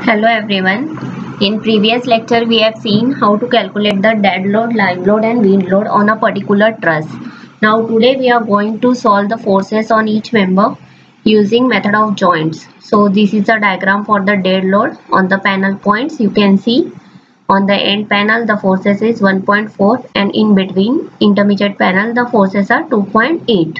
Hello everyone. In previous lecture we have seen how to calculate the dead load, live load and wind load on a particular truss. Now today we are going to solve the forces on each member using method of joints. So this is a diagram for the dead load. On the panel points you can see on the end panel the forces is 1.4 and in between intermediate panel the forces are 2.8.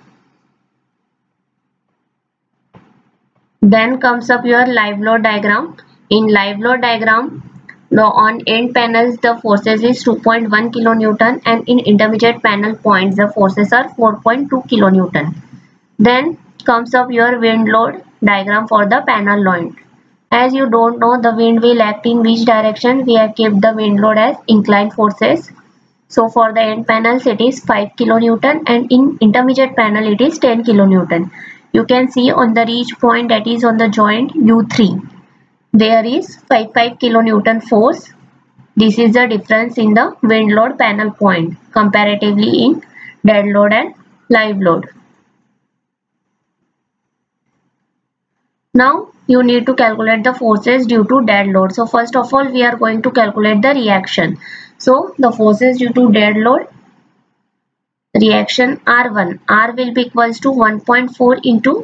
Then comes up your live load diagram. In live load diagram, on end panels the forces is 2.1 kilonewton and in intermediate panel points the forces are 4.2 kilonewton. Then comes up your wind load diagram for the panel load. As you don't know the wind will act in which direction, we have kept the wind load as inclined forces. So for the end panels it is 5 kilonewton and in intermediate panel it is 10 kilonewton. You can see on the reach point, that is on the joint U3, there is 5 kilonewton force. This is the difference in the wind load panel point comparatively in dead load and live load. Now you need to calculate the forces due to dead load. So first of all we are going to calculate the reaction. So the forces due to dead load, reaction R1, R will be equals to 1.4 into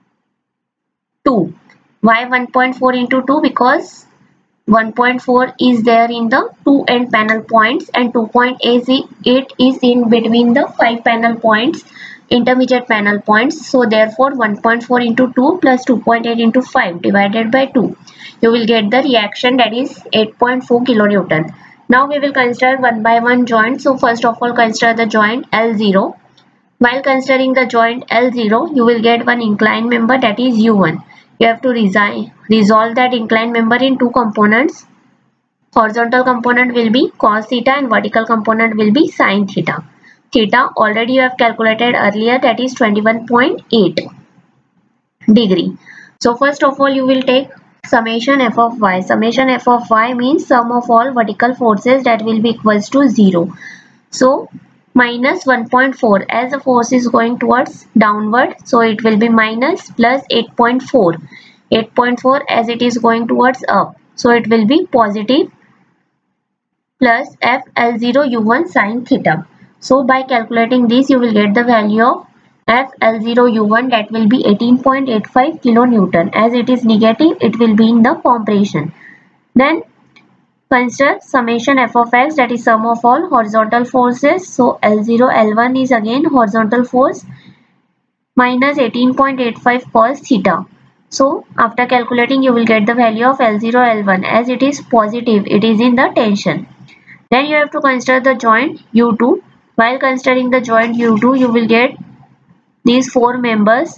2. Why 1.4 into 2? Because 1.4 is there in the two end panel points and 2.8 is in between the 5 panel points, intermediate panel points. So therefore 1.4 into 2 plus 2.8 into 5 divided by 2. You will get the reaction, that is 8.4 kilonewton. Now we will consider one by one joint. So first of all consider the joint L0. While considering the joint L0, you will get one inclined member, that is U1. You have to resolve that inclined member in two components. Horizontal component will be cos theta and vertical component will be sin theta. Theta already you have calculated earlier, that is 21.8 degree. So first of all you will take summation f of y. Summation f of y means sum of all vertical forces, that will be equals to 0. So minus 1.4, as the force is going towards downward, so it will be minus plus 8.4. 8.4 as it is going towards up, so it will be positive plus f L0 U1 sin theta. So by calculating this you will get the value of f L0 U1, that will be 18.85 kilonewton. As it is negative, it will be in the compression. Then consider summation f of x, that is sum of all horizontal forces. So L0 L1 is again horizontal force minus 18.85 cos theta. So after calculating you will get the value of L0 L1. As it is positive, it is in the tension. Then you have to consider the joint U2. While considering the joint U2 you will get these four members.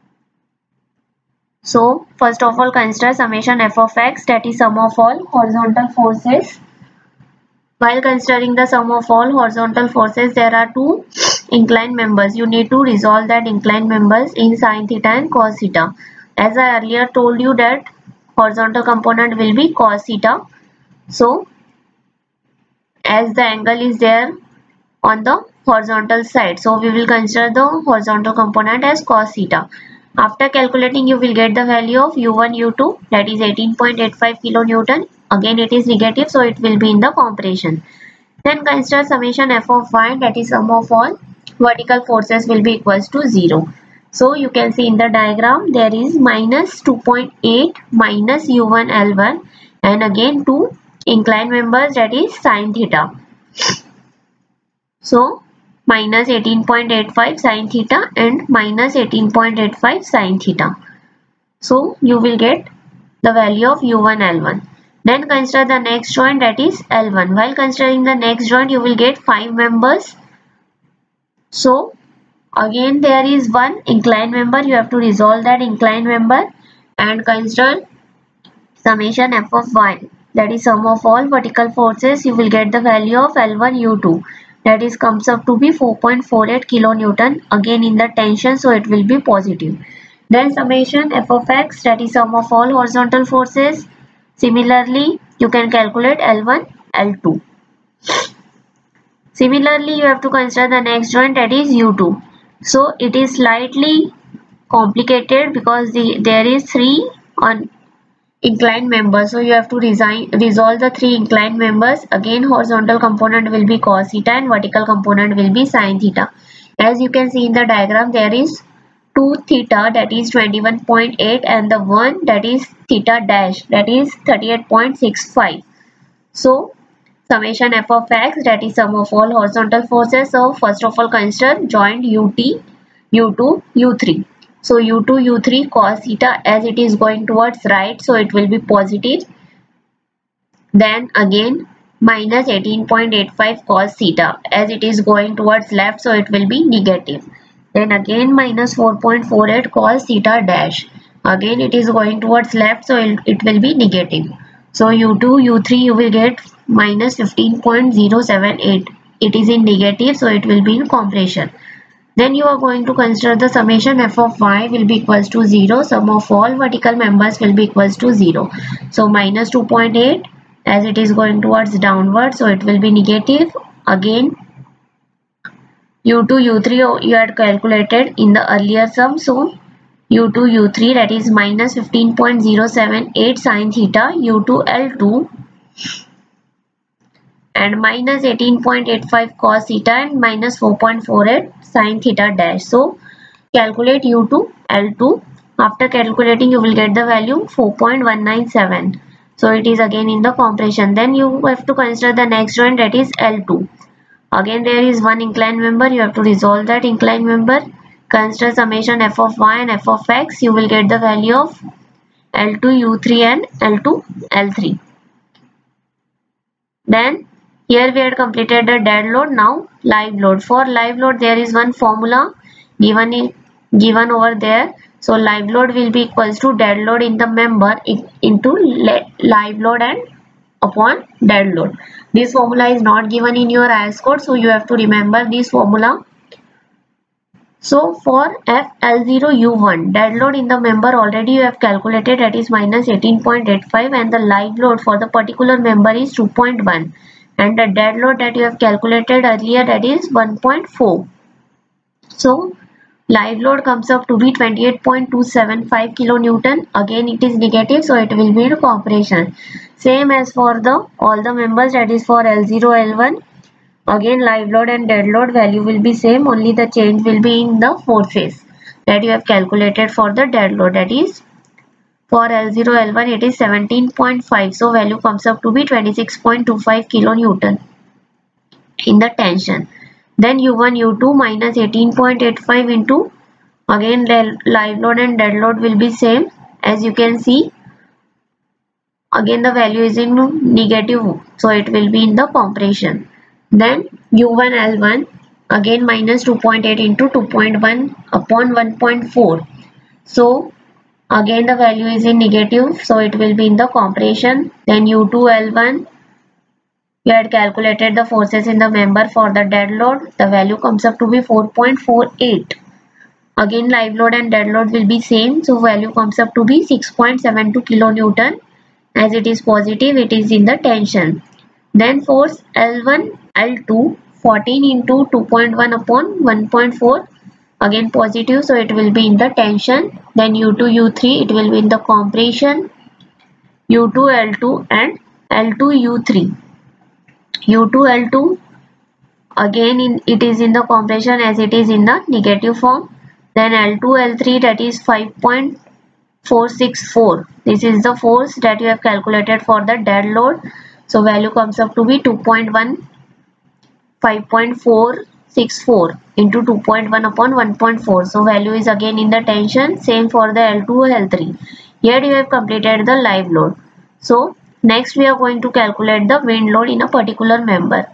So first of all consider summation f of x, that is sum of all horizontal forces. While considering the sum of all horizontal forces, there are two inclined members. You need to resolve that inclined members in sin theta and cos theta. As I earlier told you that horizontal component will be cos theta. So as the angle is there on the horizontal side, so we will consider the horizontal component as cos theta. After calculating you will get the value of U1 U2, that is 18.85 kilonewton. Again it is negative, so it will be in the compression. Then consider summation f of y, that is sum of all vertical forces will be equals to 0. So you can see in the diagram there is minus 2.8 minus U1 L1 and again two inclined members, that is sin theta. So minus 18.85 sin theta and minus 18.85 sin theta. So you will get the value of U1 L1. Then consider the next joint, that is L1. While considering the next joint you will get 5 members. So again there is one inclined member, you have to resolve that inclined member and consider summation f of y, that is sum of all vertical forces. You will get the value of L1 U2, that is comes up to be 4.48 kilonewton, again in the tension, so it will be positive. Then summation f of x, that is sum of all horizontal forces. Similarly you can calculate L1 L2. Similarly you have to consider the next joint, that is U2. So it is slightly complicated because there is 3 on inclined members. So you have to resolve the three inclined members. Again, horizontal component will be cos theta and vertical component will be sin theta. As you can see in the diagram, there is 2 theta, that is 21.8, and the one that is theta dash, that is 38.65. So summation f of x, that is sum of all horizontal forces. So first of all consider joint ut, u2, u3. So u2, u3 cos theta, as it is going towards right, so it will be positive. Then again minus 18.85 cos theta, as it is going towards left, so it will be negative. Then again minus 4.48 cos theta dash, again it is going towards left, so it will be negative. So u2, u3 you will get minus 15.078. It is in negative, so it will be in compression. Then you are going to consider the summation f of y will be equals to 0. Sum of all vertical members will be equals to 0. So minus 2.8, as it is going towards downward, so it will be negative. Again u2, u3 you had calculated in the earlier sum. So u2, u3, that is minus 15.078 sin theta, u2, L2, and minus 18.85 cos theta and minus 4.48 sin theta dash. So calculate u2, L2. After calculating you will get the value 4.197. So it is again in the compression. Then you have to consider the next joint, that is L2. Again there is one inclined member, you have to resolve that inclined member. Consider summation f of y and f of x, you will get the value of L2, u3 and L2, L3. Then here we had completed the dead load. Now live load. For live load there is one formula given over there. So live load will be equals to dead load in the member into live load and upon dead load. This formula is not given in your IS code, so you have to remember this formula. So for FL0U1, dead load in the member already you have calculated, that is minus 18.85, and the live load for the particular member is 2.1, and the dead load that you have calculated earlier, that is 1.4. So live load comes up to be 28.275 kilonewton. Again it is negative, so it will be in compression. Same as for all the members, that is for L0, L1. Again live load and dead load value will be same, only the change will be in the forces that you have calculated for the dead load. That is for L0, L1 it is 17.5, so value comes up to be 26.25 kilonewton in the tension. Then U1, U2 minus 18.85 into, again the live load and dead load will be same, as you can see. Again the value is in negative, so it will be in the compression. Then U1, L1, again minus 2.8 into 2.1 upon 1.4. So again the value is in negative, so it will be in the compression. Then U2, L1, you had calculated the forces in the member for the dead load. The value comes up to be 4.48. Again live load and dead load will be same, so value comes up to be 6.72 kilonewton. As it is positive, it is in the tension. Then force L1, L2, 14 into 2.1 upon 1.4, again positive, so it will be in the tension. Then U2, U3, it will be in the compression. U2, L2 and L2, U3. U2, L2, again it is in the compression, as it is in the negative form. Then L2, L3, that is 5.464. This is the force that you have calculated for the dead load. So value comes up to be 2.1, 5.464 into 2.1 upon 1.4. So value is again in the tension. Same for the L2, L3. Here you have completed the live load. So next we are going to calculate the wind load in a particular member.